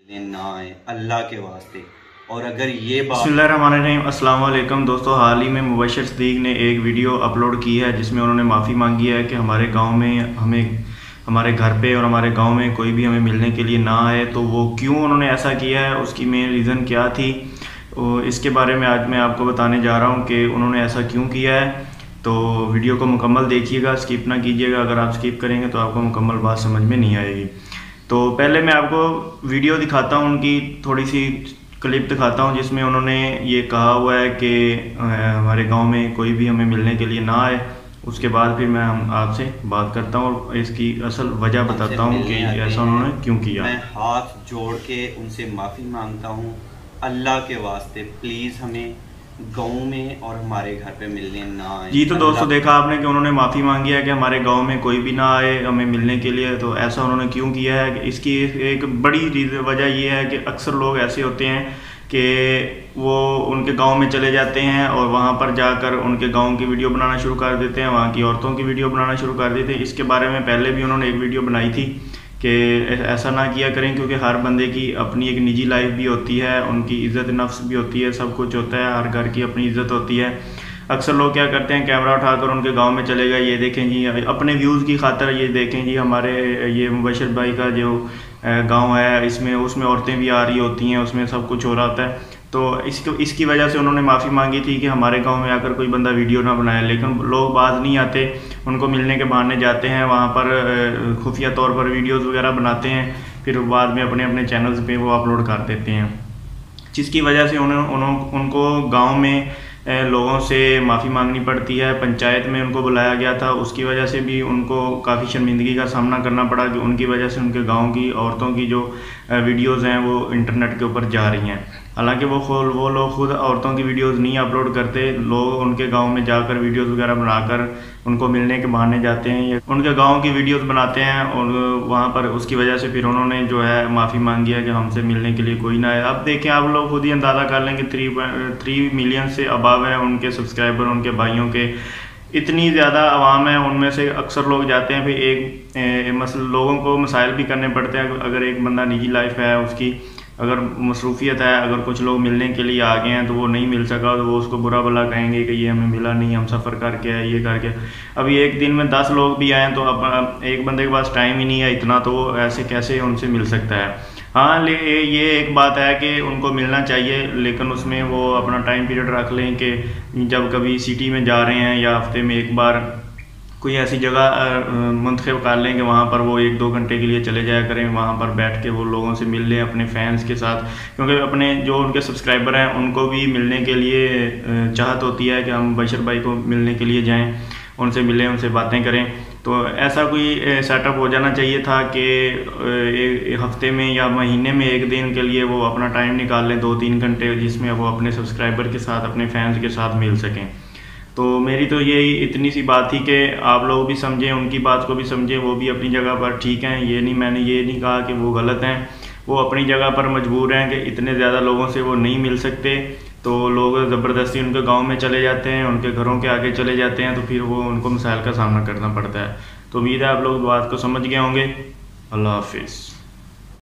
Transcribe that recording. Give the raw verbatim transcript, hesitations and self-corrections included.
ना आए अल्लाह के वास्ते। और अगर ये बात बिस्मिल्लाहिर्रहमानिर्रहीम, अस्सलाम वालेकुम दोस्तों। हाल ही में मुबशर सदीक ने एक वीडियो अपलोड की है जिसमें उन्होंने माफ़ी मांगी है कि हमारे गांव में हमें हमारे घर पे और हमारे गांव में कोई भी हमें मिलने के लिए ना आए। तो वो क्यों उन्होंने ऐसा किया है, उसकी मेन रीज़न क्या थी, तो इसके बारे में आज मैं आपको बताने जा रहा हूँ कि उन्होंने ऐसा क्यों किया है। तो वीडियो को मुकम्मल देखिएगा, स्किप ना कीजिएगा। अगर आप स्किप करेंगे तो आपको मुकम्मल बात समझ में नहीं आएगी। तो पहले मैं आपको वीडियो दिखाता हूँ, उनकी थोड़ी सी क्लिप दिखाता हूँ जिसमें उन्होंने ये कहा हुआ है कि हमारे गांव में कोई भी हमें मिलने के लिए ना आए। उसके बाद फिर मैं हम आपसे बात करता हूँ और इसकी असल वजह बताता हूँ कि ऐसा उन्होंने क्यों किया। मैं हाथ जोड़ के उनसे माफ़ी मांगता हूँ, अल्लाह के वास्ते प्लीज़ हमें गाँव में और हमारे घर पे मिलने ना आए। जी तो दोस्तों देखा आपने कि उन्होंने माफ़ी मांगी है कि हमारे गांव में कोई भी ना आए हमें मिलने के लिए। तो ऐसा उन्होंने क्यों किया है, इसकी एक बड़ी वजह ये है कि अक्सर लोग ऐसे होते हैं कि वो उनके गांव में चले जाते हैं और वहां पर जाकर उनके गांव की वीडियो बनाना शुरू कर देते हैं, वहां की औरतों की वीडियो बनाना शुरू कर देते हैं। इसके बारे में पहले भी उन्होंने एक वीडियो बनाई थी कि ऐसा ना किया करें, क्योंकि हर बंदे की अपनी एक निजी लाइफ भी होती है, उनकी इज़्ज़त नफ्स भी होती है, सब कुछ होता है, हर घर की अपनी इज़्ज़त होती है। अक्सर लोग क्या करते हैं, कैमरा उठाकर उनके गांव में चले गए, ये देखें जी अपने व्यूज़ की खातर, ये देखें जी हमारे ये मुबशर भाई का जो गांव है इसमें उसमें औरतें भी आ रही होती हैं, उसमें सब कुछ हो रहा होता है। तो इसको इसकी वजह से उन्होंने माफ़ी मांगी थी कि हमारे गांव में आकर कोई बंदा वीडियो ना बनाए। लेकिन लोग बाज नहीं आते, उनको मिलने के बहाने जाते हैं, वहाँ पर खुफिया तौर पर वीडियोस वगैरह बनाते हैं, फिर बाद में अपने अपने चैनल्स पे वो अपलोड कर देते हैं, जिसकी वजह से उन्होंने उन्हों, उनको गाँव में लोगों से माफ़ी मांगनी पड़ती है। पंचायत में उनको बुलाया गया था, उसकी वजह से भी उनको काफ़ी शर्मिंदगी का सामना करना पड़ा कि उनकी वजह से उनके गांव की औरतों की जो वीडियोस हैं वो इंटरनेट के ऊपर जा रही हैं। हालांकि वो खुद वो लोग खुद औरतों की वीडियोस नहीं अपलोड करते, लोग उनके गांव में जाकर वीडियोस वगैरह बनाकर उनको मिलने के बहाने जाते हैं या उनके गांव की वीडियोस बनाते हैं और वहां पर उसकी वजह से फिर उन्होंने जो है माफ़ी मांगी है कि हमसे मिलने के लिए कोई ना आए। अब देखें आप लोग खुद ही अंदाज़ा कर लें कि थ्री थ्री मिलियन से अबाव है उनके सब्सक्राइबर, उनके भाइयों के इतनी ज़्यादा आवाम है, उनमें से अक्सर लोग जाते हैं। फिर एक मसल लोगों को मसाइल भी करने पड़ते हैं। अगर एक बंदा निजी लाइफ है, उसकी अगर मसरूफियत है, अगर कुछ लोग मिलने के लिए आ गए हैं तो वो नहीं मिल सका तो वो उसको बुरा भला कहेंगे कि ये हमें मिला नहीं, हम सफ़र करके आए, ये करके। अभी एक दिन में दस लोग भी आए तो अब एक बंदे के पास टाइम ही नहीं है इतना, तो वो ऐसे कैसे उनसे मिल सकता है। हाँ ले ये एक बात है कि उनको मिलना चाहिए, लेकिन उसमें वो अपना टाइम पीरियड रख लें कि जब कभी सिटी में जा रहे हैं या हफ्ते में एक बार कोई ऐसी जगह मुंतखब कर लें कि वहाँ पर वो एक दो घंटे के लिए चले जाया करें, वहाँ पर बैठ के वो लोगों से मिल लें अपने फैंस के साथ। क्योंकि अपने जो उनके सब्सक्राइबर हैं उनको भी मिलने के लिए चाहत होती है कि हम बशर भाई को मिलने के लिए जाएं, उनसे मिलें, उनसे बातें करें। तो ऐसा कोई सेटअप हो जाना चाहिए था कि एक हफ्ते में या महीने में एक दिन के लिए वो अपना टाइम निकाल लें, दो तीन घंटे, जिसमें वो अपने सब्सक्राइबर के साथ, अपने फैंस के साथ मिल सकें। तो मेरी तो यही इतनी सी बात थी कि आप लोग भी समझें, उनकी बात को भी समझें, वो भी अपनी जगह पर ठीक हैं। ये नहीं, मैंने ये नहीं कहा कि वो गलत हैं, वो अपनी जगह पर मजबूर हैं कि इतने ज़्यादा लोगों से वो नहीं मिल सकते, तो लोग ज़बरदस्ती उनके गांव में चले जाते हैं, उनके घरों के आगे चले जाते हैं, तो फिर वो उनको मसाइल का सामना करना पड़ता है। तो उम्मीद है आप लोग बात को समझ गए होंगे। अल्लाह हाफिज़।